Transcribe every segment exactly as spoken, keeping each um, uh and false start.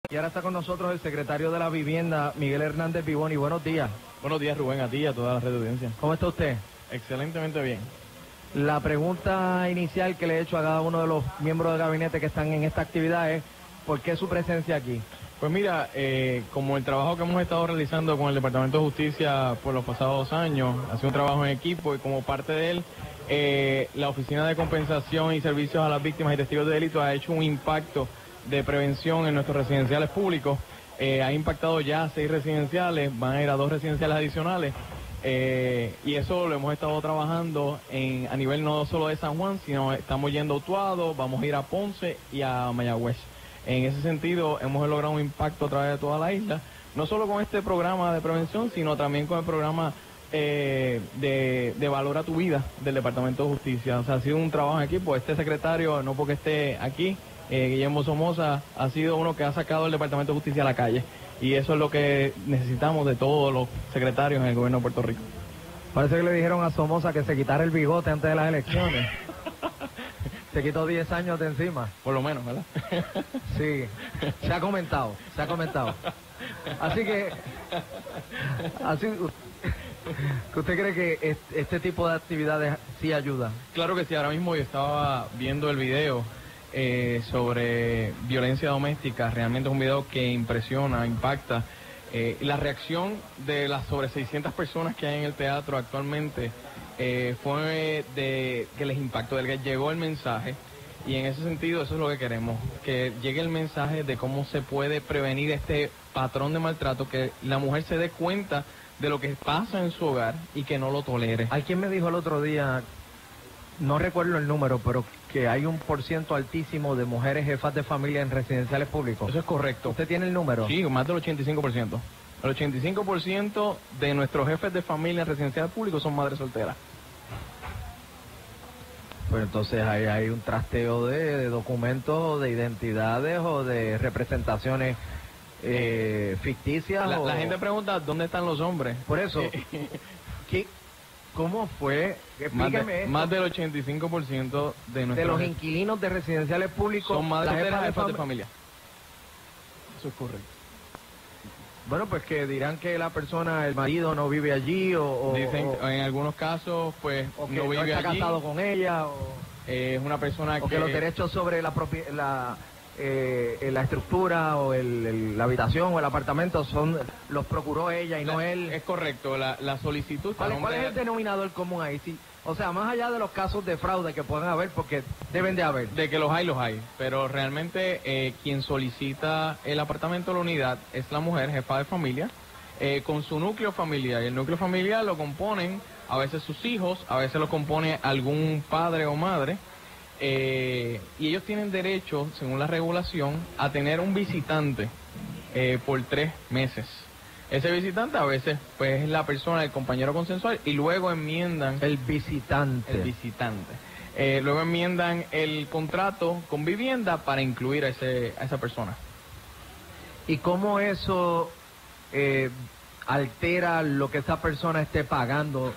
Y ahora está con nosotros el secretario de la Vivienda, Miguel Hernández Vivoni. Buenos días. Buenos días, Rubén, a ti y a toda la red de audiencia. ¿Cómo está usted? Excelentemente bien. La pregunta inicial que le he hecho a cada uno de los miembros del gabinete que están en esta actividad es, ¿por qué su presencia aquí? Pues mira, eh, como el trabajo que hemos estado realizando con el Departamento de Justicia por los pasados dos años, ha sido un trabajo en equipo y como parte de él, eh, la Oficina de Compensación y Servicios a las Víctimas y Testigos de Delito ha hecho un impacto de prevención en nuestros residenciales públicos. Eh, ha impactado ya seis residenciales, van a ir a dos residenciales adicionales. Eh, y eso lo hemos estado trabajando en, a nivel no solo de San Juan, sino estamos yendo a Utuado, vamos a ir a Ponce y a Mayagüez. En ese sentido hemos logrado un impacto a través de toda la isla, no solo con este programa de prevención, sino también con el programa eh, de, de Valor a tu Vida del Departamento de Justicia. O sea, ha sido un trabajo en equipo. Este secretario, no porque esté aquí, eh, Guillermo Somoza, ha sido uno que ha sacado el Departamento de Justicia a la calle. Y eso es lo que necesitamos de todos los secretarios en el gobierno de Puerto Rico. Parece que le dijeron a Somoza que se quitara el bigote antes de las elecciones. Se quitó diez años de encima. Por lo menos, ¿verdad? Sí, se ha comentado, se ha comentado. Así que, así, ¿que usted cree que este tipo de actividades sí ayuda? Claro que sí, ahora mismo yo estaba viendo el video eh, sobre violencia doméstica. Realmente es un video que impresiona, impacta. Eh, la reacción de las sobre seiscientas personas que hay en el teatro actualmente eh, fue de que les impactó, de que llegó el mensaje, y en ese sentido eso es lo que queremos, que llegue el mensaje de cómo se puede prevenir este patrón de maltrato, que la mujer se dé cuenta de lo que pasa en su hogar y que no lo tolere. Alguien me dijo el otro día, no recuerdo el número, pero que hay un porciento altísimo de mujeres jefas de familia en residenciales públicos. Eso es correcto. ¿Usted tiene el número? Sí, más del ochenta y cinco por ciento. El ochenta y cinco por ciento de nuestros jefes de familia en residenciales públicos son madres solteras. Pues entonces ahí hay un trasteo de, de documentos, de identidades o de representaciones eh, ficticias. La, o... la gente pregunta, ¿dónde están los hombres? Por eso, ¿qué, ¿cómo fue? Más, Explíqueme de, esto. más del ochenta y cinco por ciento de nuestros... De los inquilinos de residenciales públicos son madres solteras, jefas de fam... familia. Eso es correcto. Bueno, pues que dirán que la persona, el marido no vive allí o... o Dicen, o, en algunos casos, pues, o que no vive no está allí. casado con ella o... Eh, es una persona o que... que los derechos sobre la propi la, eh, la estructura o el, el, la habitación o el apartamento son los procuró ella y la, no él. Es correcto, la, la solicitud... ¿Cuál, ¿Cuál es el denominador común ahí? Sí, o sea, más allá de los casos de fraude que puedan haber, porque deben de haber. De que los hay, los hay. Pero realmente eh, quien solicita el apartamento o la unidad es la mujer, jefa de familia, eh, con su núcleo familiar. Y el núcleo familiar lo componen a veces sus hijos, a veces lo compone algún padre o madre. Eh, y ellos tienen derecho, según la regulación, a tener un visitante eh, por tres meses. Ese visitante a veces pues es la persona, el compañero consensual, y luego enmiendan... El visitante. El visitante. Eh, luego enmiendan el contrato con vivienda para incluir a, ese, a esa persona. ¿Y cómo eso eh, altera lo que esa persona esté pagando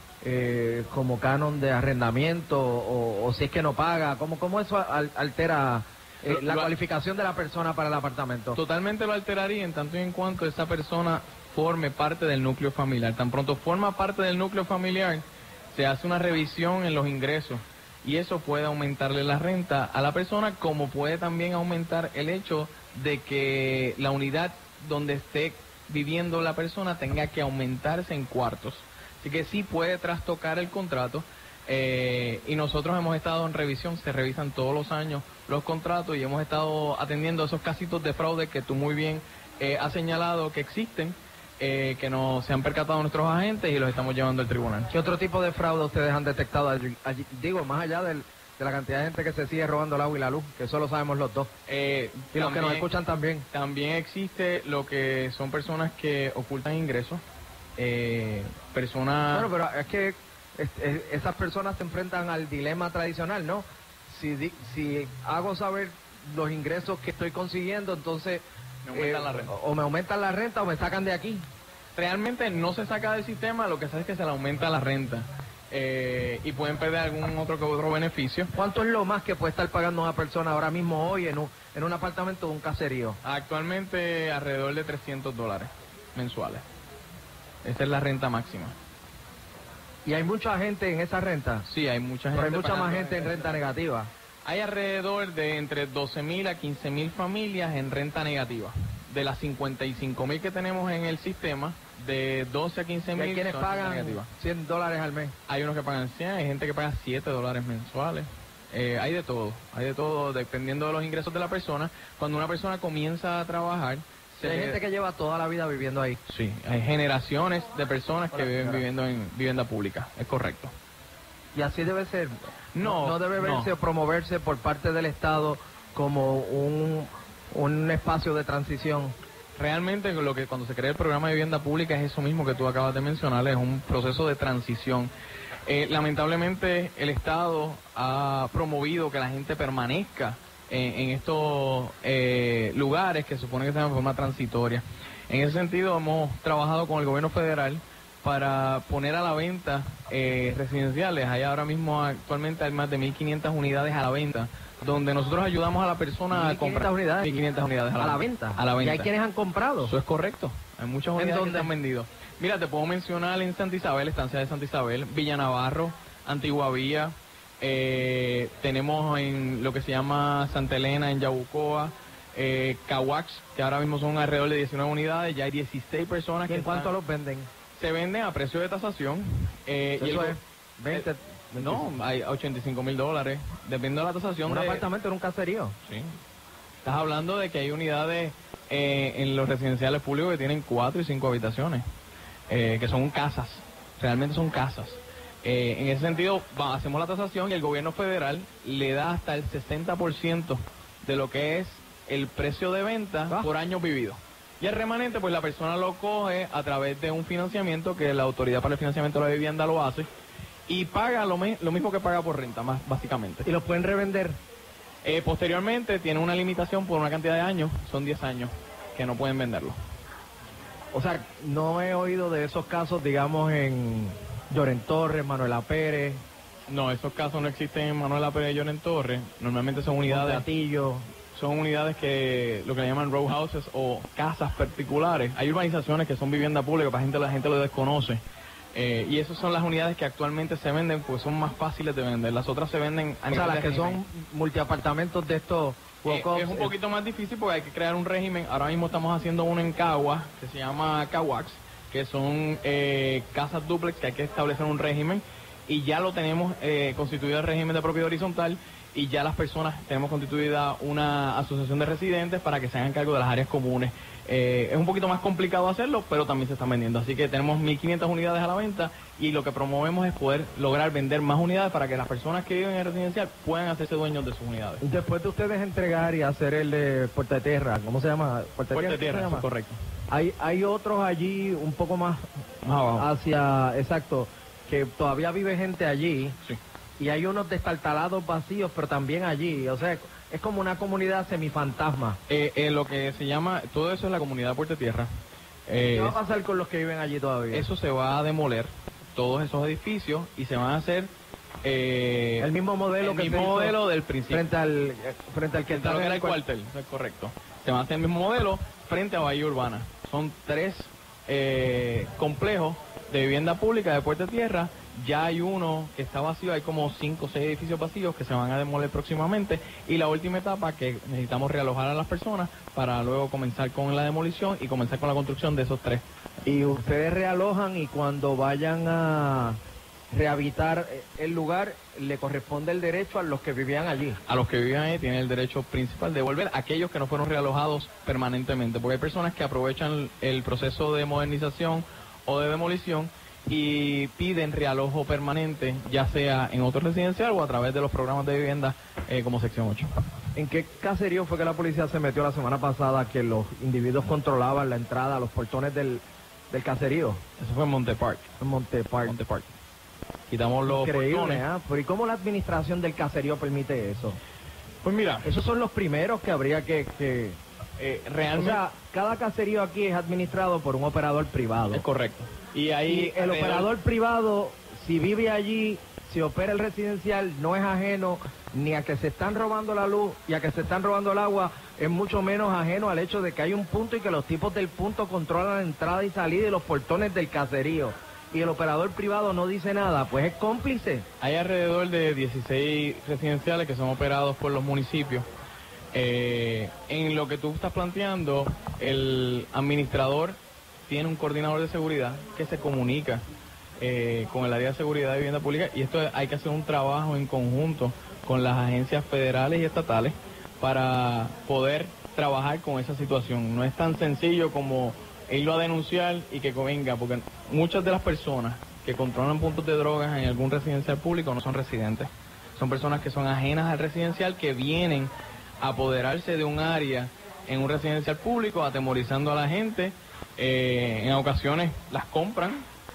eh, como canon de arrendamiento o, o si es que no paga? ¿Cómo, cómo eso al, altera... Eh, la lo, cualificación de la persona para el apartamento? Totalmente lo alteraría en tanto y en cuanto esa persona forme parte del núcleo familiar. Tan pronto forma parte del núcleo familiar, se hace una revisión en los ingresos y eso puede aumentarle la renta a la persona, como puede también aumentar el hecho de que la unidad donde esté viviendo la persona tenga que aumentarse en cuartos. Así que sí puede trastocar el contrato. Eh, y nosotros hemos estado en revisión, se revisan todos los años los contratos y hemos estado atendiendo esos casitos de fraude que tú muy bien eh, has señalado que existen, eh, que no se han percatado nuestros agentes y los estamos llevando al tribunal. ¿Qué otro tipo de fraude ustedes han detectado allí? allí digo, más allá del, de la cantidad de gente que se sigue robando el agua y la luz, que eso lo sabemos los dos, eh, y los también, que nos escuchan también? También existe lo que son personas que ocultan ingresos, eh, personas... Bueno, pero es que es, es, esas personas se enfrentan al dilema tradicional, ¿no? Si, di, si hago saber los ingresos que estoy consiguiendo, entonces me aumentan eh, la renta. o me aumentan la renta o me sacan de aquí. Realmente no se saca del sistema, lo que se hace es que se le aumenta la renta. eh, y pueden perder algún otro que otro beneficio. ¿Cuánto es lo más que puede estar pagando una persona ahora mismo hoy en un, en un apartamento de un caserío? Actualmente alrededor de trescientos dólares mensuales. Esa es la renta máxima. ¿Y hay mucha gente en esa renta? Sí, hay mucha gente. Pero hay mucha más pagando gente en renta negativa. Hay alrededor de entre doce mil a quince mil familias en renta negativa. De las cincuenta y cinco mil que tenemos en el sistema, de doce a quince mil hay quienes son renta pagan negativa. cien dólares al mes. Hay unos que pagan cien, hay gente que paga siete dólares mensuales. Eh, hay de todo, hay de todo dependiendo de los ingresos de la persona. Cuando una persona comienza a trabajar, Se hay gente que lleva toda la vida viviendo ahí. Sí, hay generaciones de personas que viven viviendo en vivienda pública, es correcto. Y así debe ser. No, no debe verse no. o promoverse por parte del Estado como un, un espacio de transición. Realmente lo que cuando se crea el programa de vivienda pública es eso mismo que tú acabas de mencionar, es un proceso de transición. Eh, lamentablemente el Estado ha promovido que la gente permanezca en, en estos eh, lugares que se supone que están de forma transitoria. En ese sentido hemos trabajado con el gobierno federal para poner a la venta eh, residenciales. Hay ahora mismo actualmente hay más de mil quinientas unidades a la venta, donde nosotros ayudamos a la persona a comprar unidades. mil quinientas unidades a la, a la venta. A la venta. ¿Y hay quienes han comprado? Eso es correcto. Hay muchas unidades ¿En que dónde? se han vendido. Mira, te puedo mencionar en Santa Isabel, estancia de Santa Isabel, Villa Navarro, Antigua Vía, eh, tenemos en lo que se llama Santa Elena, en Yabucoa, eh, Caguax, que ahora mismo son alrededor de diecinueve unidades, ya hay dieciséis personas ¿Y que en cuánto están- los venden? se venden a precio de tasación. Eh, y Eso el- es veinte, eh, no, hay ochenta y cinco mil dólares, dependiendo de la tasación. un de, apartamento en un caserío. Sí. Estás hablando de que hay unidades eh, en los residenciales públicos que tienen cuatro y cinco habitaciones, eh, que son casas, realmente son casas. Eh, en ese sentido, va, hacemos la tasación y el gobierno federal le da hasta el sesenta por ciento de lo que es el precio de venta Ah. por años vividos. Y el remanente, pues la persona lo coge a través de un financiamiento que la Autoridad para el Financiamiento de la Vivienda lo hace y paga lo, me- lo mismo que paga por renta, más básicamente. ¿Y los pueden revender? Eh, posteriormente tiene una limitación por una cantidad de años, son diez años que no pueden venderlo. O sea, no he oído de esos casos, digamos, en Lloren Torres, Manuela Pérez, No, esos casos no existen en Manuela Pérez Lloren Torres, normalmente son unidades, Monteatillo. son unidades que lo que le llaman row houses o casas particulares. Hay urbanizaciones que son vivienda pública, para gente la gente lo desconoce. Eh, y esas son las unidades que actualmente se venden, pues son más fáciles de vender. Las otras se venden a O sea, nivel las de que régimen. son multiapartamentos de estos Eh, walk-ups, es un eh, poquito más difícil porque hay que crear un régimen. Ahora mismo estamos haciendo uno en Cagua que se llama Caguax, que son eh, casas dúplex que hay que establecer un régimen y ya lo tenemos eh, constituido el régimen de propiedad horizontal y ya las personas tenemos constituida una asociación de residentes para que se hagan cargo de las áreas comunes. Eh, es un poquito más complicado hacerlo, pero también se están vendiendo. Así que tenemos mil quinientas unidades a la venta y lo que promovemos es poder lograr vender más unidades para que las personas que viven en el residencial puedan hacerse dueños de sus unidades. Después de ustedes entregar y hacer el de Puerta de Tierra, ¿cómo se llama? Puerta Puerta de ¿qué se tierra, eso llama? es correcto. Hay, hay otros allí un poco más Más abajo. hacia, exacto, que todavía vive gente allí Sí. y hay unos destartalados vacíos, pero también allí, o sea, es como una comunidad semifantasma. Eh, eh, lo que se llama, todo eso es la comunidad Puerta de Tierra. Eh, ¿Qué va a pasar con los que viven allí todavía? eso se va a demoler, todos esos edificios, y se van a hacer eh, el mismo modelo el que mismo se hizo modelo del principio. frente al eh, frente al que Frente a lo que era el cual- cuartel, eso es correcto. Se va a hacer el mismo modelo frente a Bahía Urbana. Son tres eh, complejos de vivienda pública de Puerta de Tierra. Ya hay uno que está vacío, hay como cinco o seis edificios vacíos que se van a demoler próximamente. Y la última etapa que necesitamos realojar a las personas para luego comenzar con la demolición y comenzar con la construcción de esos tres. Y ustedes realojan y cuando vayan a rehabilitar eh, el lugar, le corresponde el derecho a los que vivían allí. A los que viven ahí tienen el derecho principal de volver, aquellos que no fueron realojados permanentemente, porque hay personas que aprovechan el proceso de modernización o de demolición y piden realojo permanente, ya sea en otro residencial o a través de los programas de vivienda eh, como sección ocho. ¿En qué caserío fue que la policía se metió la semana pasada que los individuos controlaban la entrada a los portones del, del caserío? Eso fue en Monte Park. En Montepark. Monte Park. Quitamos los Increíble, portones. ¿ah? Pero ¿y cómo la administración del caserío permite eso? Pues mira, Esos son los primeros que habría que... que... eh, O realmente sea, cada caserío aquí es administrado por un operador privado. es correcto. Y ahí Y el alrededor- operador privado, si vive allí, si opera el residencial, no es ajeno ni a que se están robando la luz y a que se están robando el agua, es mucho menos ajeno al hecho de que hay un punto y que los tipos del punto controlan la entrada y salida y los portones del caserío. Y el operador privado no dice nada, pues es cómplice. Hay alrededor de dieciséis residenciales que son operados por los municipios. Eh, en lo que tú estás planteando, el administrador tiene un coordinador de seguridad que se comunica eh, con el área de seguridad de vivienda pública, y esto hay que hacer un trabajo en conjunto con las agencias federales y estatales para poder trabajar con esa situación. No es tan sencillo como irlo a denunciar y que venga, porque muchas de las personas que controlan puntos de drogas en algún residencial público no son residentes. Son personas que son ajenas al residencial, que vienen a apoderarse de un área en un residencial público, atemorizando a la gente. Eh, en ocasiones las compran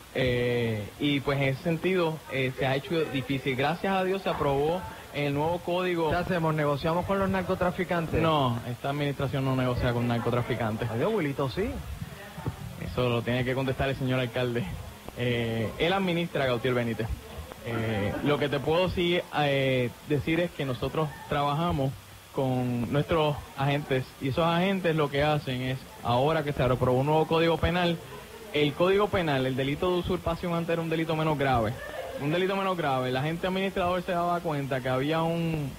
eh, y pues en ese sentido eh, se ha hecho difícil. Gracias a Dios se aprobó el nuevo código. ¿Qué hacemos? ¿Negociamos con los narcotraficantes? No, esta administración no negocia con narcotraficantes. Adiós, Wilito, sí. Eso lo tiene que contestar el señor alcalde. Eh, él administra a Gautier Benítez. Eh, lo que te puedo sí, eh, decir es que nosotros trabajamos con nuestros agentes, y esos agentes lo que hacen es, ahora que se aprobó un nuevo código penal, el código penal, el delito de usurpación antes era un delito menos grave. Un delito menos grave, el agente administrador se daba cuenta que había un,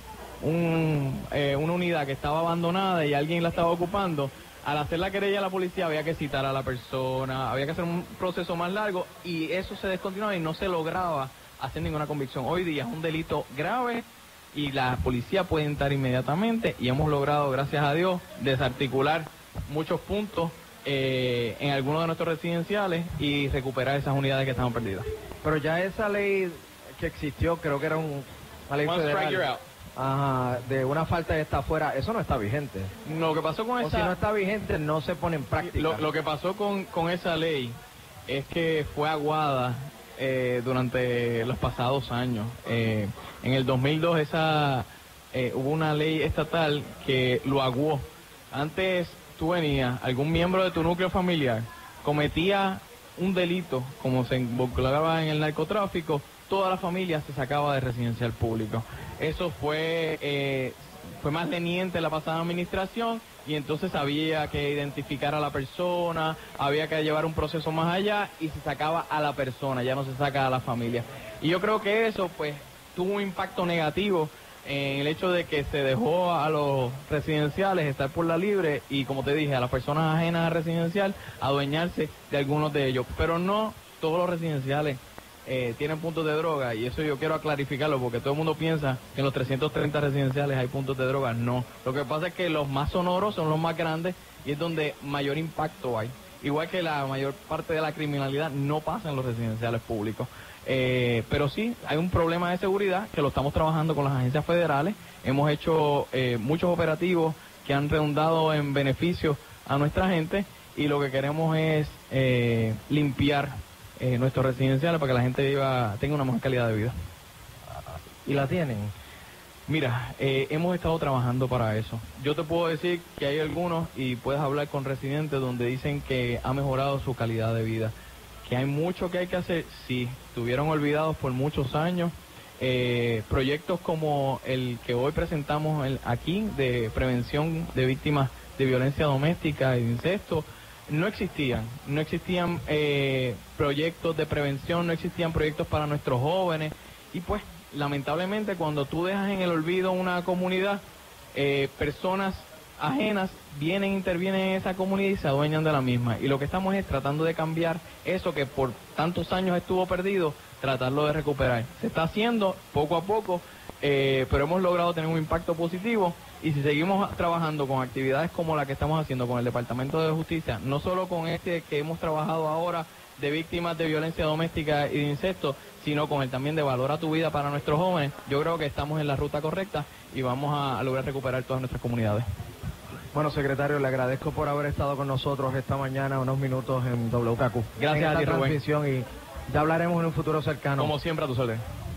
un eh, una unidad que estaba abandonada y alguien la estaba ocupando. Al hacer la querella a la policía había que citar a la persona, había que hacer un proceso más largo, y eso se descontinuaba y no se lograba hacer ninguna convicción. Hoy día es un delito grave y la policía puede entrar inmediatamente, y hemos logrado, gracias a Dios, desarticular muchos puntos eh, en algunos de nuestros residenciales y recuperar esas unidades que estaban perdidas. Pero ya esa ley que existió, creo que era un, una ley One strike, you're federal, out. ajá, de una falta de estar afuera, eso no está vigente. Lo que pasó con O esa... si no está vigente, no se pone en práctica. Lo, lo que pasó con, con esa ley es que fue aguada eh, durante los pasados años. Eh, en el dos mil dos esa, eh, hubo una ley estatal que lo aguó. Antes tú venías, algún miembro de tu núcleo familiar cometía un delito, como se involucraba en el narcotráfico, toda la familia se sacaba de residencial público. Eso fue, eh, fue más leniente la pasada administración, y entonces había que identificar a la persona, había que llevar un proceso más allá y se sacaba a la persona, ya no se saca a la familia. Y yo creo que eso pues tuvo un impacto negativo en el hecho de que se dejó a los residenciales estar por la libre y, como te dije, a las personas ajenas al residencial adueñarse de algunos de ellos. Pero no todos los residenciales eh, tienen puntos de droga, y eso yo quiero clarificarlo, porque todo el mundo piensa que en los trescientos treinta residenciales hay puntos de droga. No, lo que pasa es que los más sonoros son los más grandes y es donde mayor impacto hay. Igual que la mayor parte de la criminalidad no pasa en los residenciales públicos. Eh, pero sí, hay un problema de seguridad que lo estamos trabajando con las agencias federales. Hemos hecho eh, muchos operativos que han redundado en beneficio a nuestra gente, y lo que queremos es eh, limpiar eh, nuestros residenciales para que la gente viva, tenga una mejor calidad de vida. ¿Y la tienen? Mira, eh, hemos estado trabajando para eso. Yo te puedo decir que hay algunos, y puedes hablar con residentes, donde dicen que ha mejorado su calidad de vida. Que hay mucho que hay que hacer, sí, estuvieron olvidados por muchos años. Eh, proyectos como el que hoy presentamos el, aquí, de prevención de víctimas de violencia doméstica y de incesto, no existían. No existían eh, proyectos de prevención, no existían proyectos para nuestros jóvenes. Y pues, lamentablemente, cuando tú dejas en el olvido una comunidad, eh, personas ajenas vienen, intervienen en esa comunidad y se adueñan de la misma. Y lo que estamos es tratando de cambiar eso que por tantos años estuvo perdido, tratarlo de recuperar. Se está haciendo poco a poco, eh, pero hemos logrado tener un impacto positivo, y si seguimos trabajando con actividades como la que estamos haciendo con el Departamento de Justicia, no solo con este que hemos trabajado ahora de víctimas de violencia doméstica y de incesto, sino con el también de Valora tu Vida para nuestros jóvenes, yo creo que estamos en la ruta correcta y vamos a, a lograr recuperar todas nuestras comunidades. Bueno, secretario, le agradezco por haber estado con nosotros esta mañana unos minutos en W K Q. Gracias a ti, Rubén. Y ya hablaremos en un futuro cercano. Como siempre, a tus órdenes.